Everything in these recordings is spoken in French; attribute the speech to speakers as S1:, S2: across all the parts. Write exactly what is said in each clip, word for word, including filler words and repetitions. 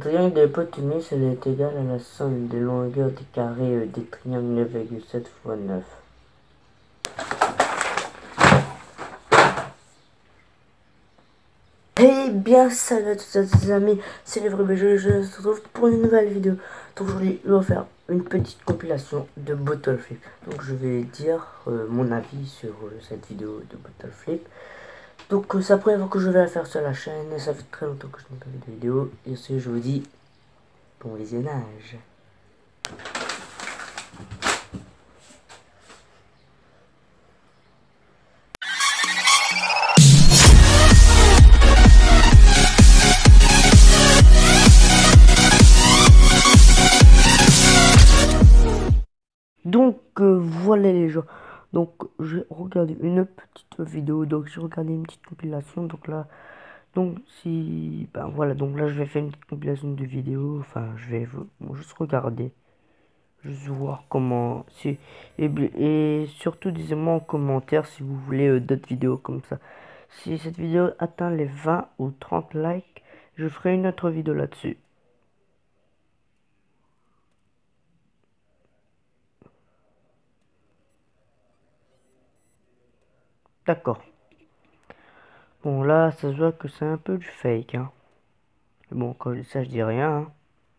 S1: Le triangle de l'hypoténuse elle est égale à la somme des longueurs des carrés euh, des triangles neuf virgule sept fois neuf. Eh bien, salut à tous les amis, c'est le vrai jeu, je vous retrouve pour une nouvelle vidéo. Donc aujourd'hui, je vais faire une petite compilation de Bottle Flip. Donc je vais dire euh, mon avis sur euh, cette vidéo de Bottle Flip. Donc euh, c'est la première fois que je vais la faire sur la chaîne, et ça fait très longtemps que je n'ai pas fait de vidéo. Et ce, je vous dis bon visionnage. Donc euh, voilà les gens. Donc j'ai regardé une petite vidéo, donc j'ai regardé une petite compilation. Donc là, donc si ben voilà, donc là je vais faire une petite compilation de vidéos. Enfin, je vais bon, juste regarder, juste voir comment si et, et surtout dites-moi en commentaire si vous voulez euh, d'autres vidéos comme ça. Si cette vidéo atteint les vingt ou trente likes, je ferai une autre vidéo là-dessus. D'accord. Bon là, ça se voit que c'est un peu du fake, hein. Mais bon, quand je dis ça, je dis rien, hein.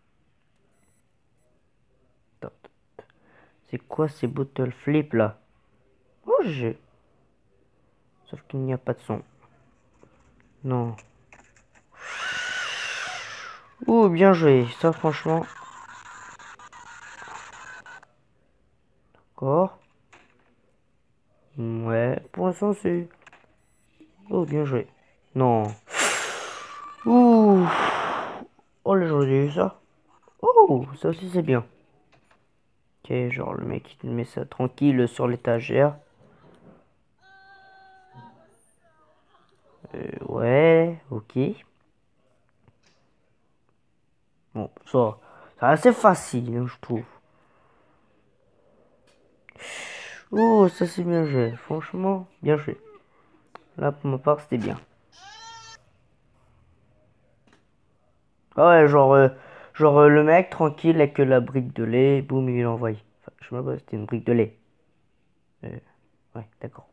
S1: Attends. C'est quoi ces bottle flip là? Oh, j'ai. Sauf qu'il n'y a pas de son. Non. Oh, bien joué. Ça, franchement. D'accord. Ouais. Pour l'instant, c'est. Oh, bien joué. Non. Ouh. Oh, là, j'aurais dû ça. Oh, ça aussi, c'est bien. Ok, genre, le mec, il met ça tranquille sur l'étagère. Euh, ouais, ok. Bon, ça, c'est assez facile, hein, je trouve. Oh, ça c'est bien joué. Franchement, bien joué. Là, pour ma part, c'était bien. Ah ouais, genre, euh, genre euh, le mec tranquille avec la brique de lait, boum, il l'envoie. Enfin, je sais même pas, c'était une brique de lait. Euh, ouais, d'accord.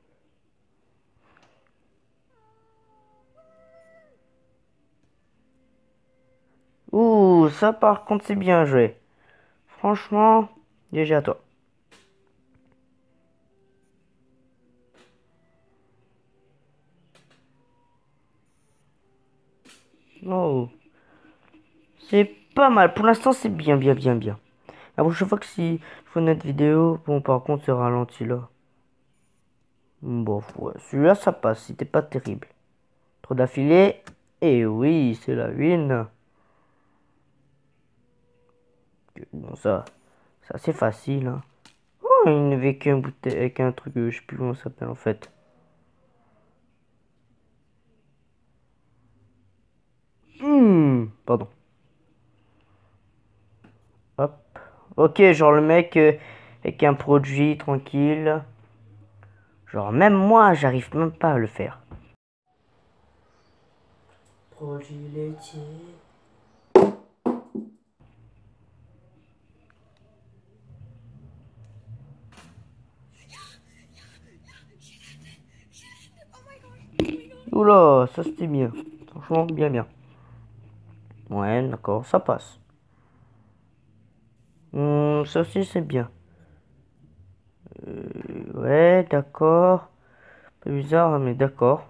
S1: Ouh, ça par contre, c'est bien joué. Franchement, G G à toi. Oh, c'est pas mal. Pour l'instant, c'est bien, bien, bien, bien. La prochaine fois que si je fais une autre vidéo, bon, par contre, c'est ralenti là. Bon, ouais, celui-là, ça passe. C'était pas terrible. Trop d'affilée. Et oui, c'est la win. Bon, ça, c'est assez facile, hein. Oh, il n'avait qu'un bouteille, avec un truc, euh, je sais plus comment ça s'appelle en fait. Hmm, pardon. Hop. Ok, genre le mec euh, avec un produit tranquille. Genre même moi, j'arrive même pas à le faire. Produit laitier. Oula, ça c'était bien. Franchement, bien bien. Ouais, d'accord, ça passe. Hmm, ça aussi c'est bien. Euh, ouais, d'accord. Un peu bizarre, mais d'accord.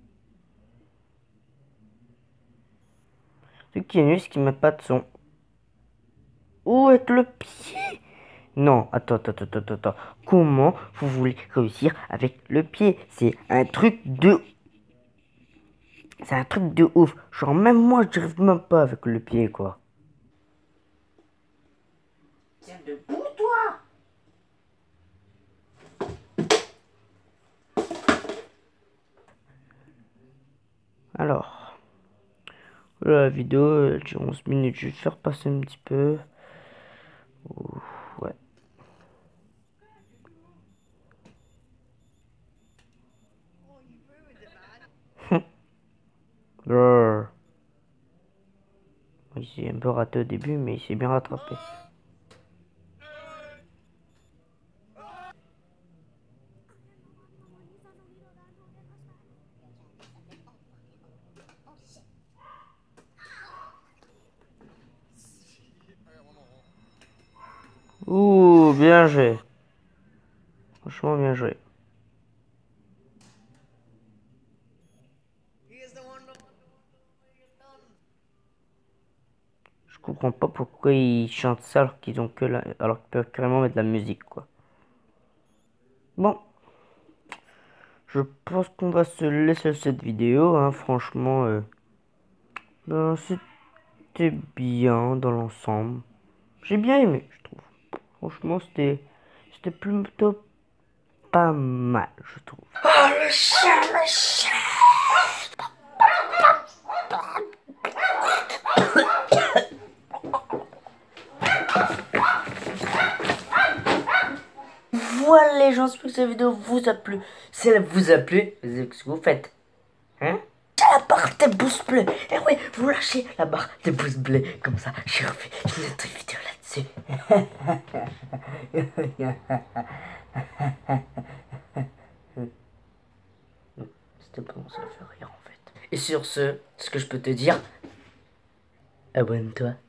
S1: Ce qui est nul, c'est qu'il met pas de son. Où est le pied? Non, attends, attends, attends, attends, attends. Comment vous voulez réussir avec le pied? C'est un truc de... C'est un truc de ouf. Genre, même moi, je n'arrive même pas avec le pied, quoi. Tiens debout, toi! Alors, la vidéo, elle dure onze minutes. Je vais faire passer un petit peu. Ouh, ouais. Grrr. Oui. s'est un peu raté au début, mais il s'est bien rattrapé. Ouh, bien joué. Franchement, bien joué. Je comprends pas pourquoi ils chantent ça alors qu'ils ont que la... alors qu'ils peuvent carrément mettre de la musique, quoi. Bon, je pense qu'on va se laisser cette vidéo, hein. Franchement, euh, ben, c'était bien dans l'ensemble. J'ai bien aimé, je trouve. Franchement, c'était c'était plutôt pas mal, je trouve. Oh, le chat, le chat. Voilà les gens, j'espère que cette vidéo vous a plu. Si elle vous a plu, qu'est-ce que vous faites? Hein? La barre des pouces bleus. Et oui, vous lâchez la barre des pouces bleus. Comme ça, j'ai refait une autre vidéo là-dessus. C'était bon, ça fait rire en fait. Et sur ce, ce que je peux te dire, abonne-toi.